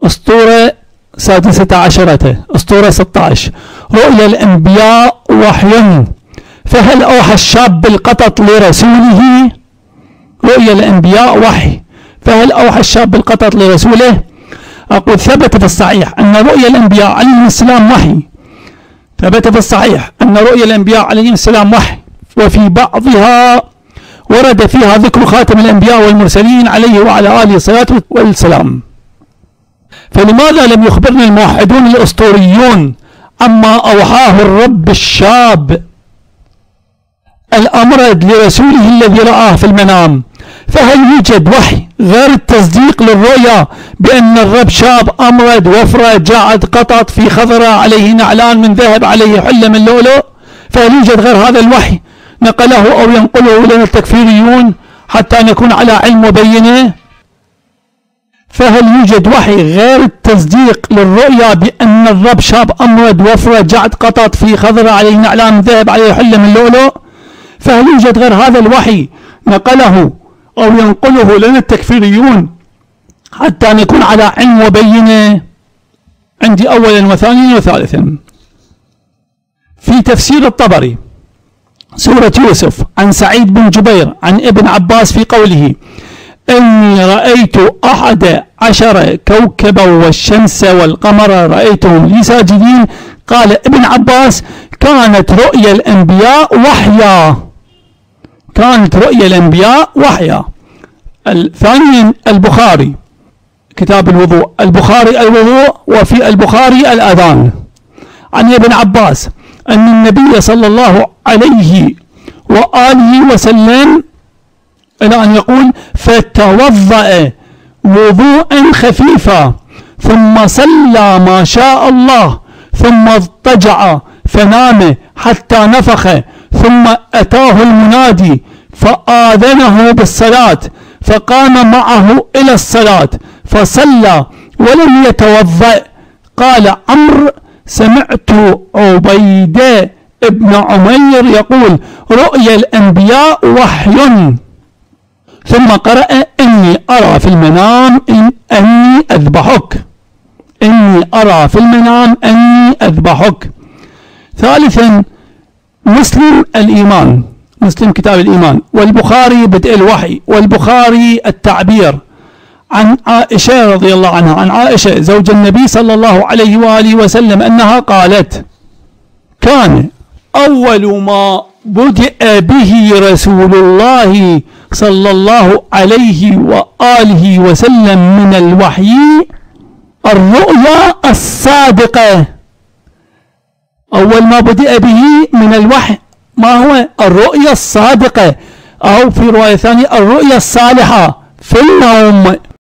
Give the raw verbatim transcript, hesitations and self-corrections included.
أسطورة سادسة عشرة، أسطورة ستة عشر. رؤيا الأنبياء وحي، فهل أوحى الشاب بالقطط لرسوله؟ رؤيا الأنبياء وحي، فهل أوحى الشاب بالقطط لرسوله؟ أقول ثبت في الصحيح أن رؤيا الأنبياء عليهم السلام وحي، ثبت في الصحيح أن رؤيا الأنبياء عليهم السلام وحي، وفي بعضها ورد فيها ذكر خاتم الأنبياء والمرسلين عليه وعلى آله الصلاة والسلام. فلماذا لم يخبرنا الموحدون الأسطوريون عما أوحاه الرب الشاب الأمرد لرسوله الذي رآه في المنام؟ فهل يوجد وحي غير التصديق للرؤيا بأن الرب شاب أمرد وفرة جاعد قطط في خضرة عليه نعلان من ذهب عليه حلة من لؤلؤ؟ فهل يوجد غير هذا الوحي نقله أو ينقله لنا التكفيريون حتى نكون على علم وبينه؟ فهل يوجد وحي غير التصديق للرؤيا بأن الرب شاب أمرد وفرة جعد قطط في خضرة عليه نعلان من ذهب عليه حلة من لؤلؤ؟ فهل يوجد غير هذا الوحي نقله أو ينقله لنا التكفيريون حتى نكون على علم وبينه؟ عندي أولا وثانيا وثالثا. في تفسير الطبري سورة يوسف عن سعيد بن جبير عن ابن عباس في قوله: إني رأيت أحد عشر كوكبا والشمس والقمر رأيتهم لي ساجدين، قال ابن عباس: كانت رؤيا الأنبياء وحيا، كانت رؤيا الأنبياء وحيا. ثانيا البخاري كتاب الوضوء، البخاري الوضوء، وفي البخاري الأذان، عن ابن عباس أن النبي صلى الله عليه وآله وسلم إلى أن يقول: فتوضأ وضوءا خفيفا ثم صلى ما شاء الله ثم اضطجع فنام حتى نفخ ثم أتاه المنادي فآذنه بالصلاة فقام معه إلى الصلاة فصلى ولم يتوضأ. قال عمرو: سمعت عبيد ابن عمير يقول: رؤيا الأنبياء وحي. ثم قرأ: إني أرى في المنام إن أني أذبحك، إني أرى في المنام أني أذبحك. ثالثا مسلم الإيمان، مسلم كتاب الإيمان، والبخاري بدء الوحي، والبخاري التعبير، عن عائشة رضي الله عنها، عن عائشة زوج النبي صلى الله عليه وآله وسلم أنها قالت: كان أول ما بدأ به رسول الله صلى الله عليه وآله وسلم من الوحي الرؤيا الصادقة. أول ما بدأ به من الوحي ما هو؟ الرؤيا الصادقة، أو في رواية ثانية الرؤيا الصالحة في النوم.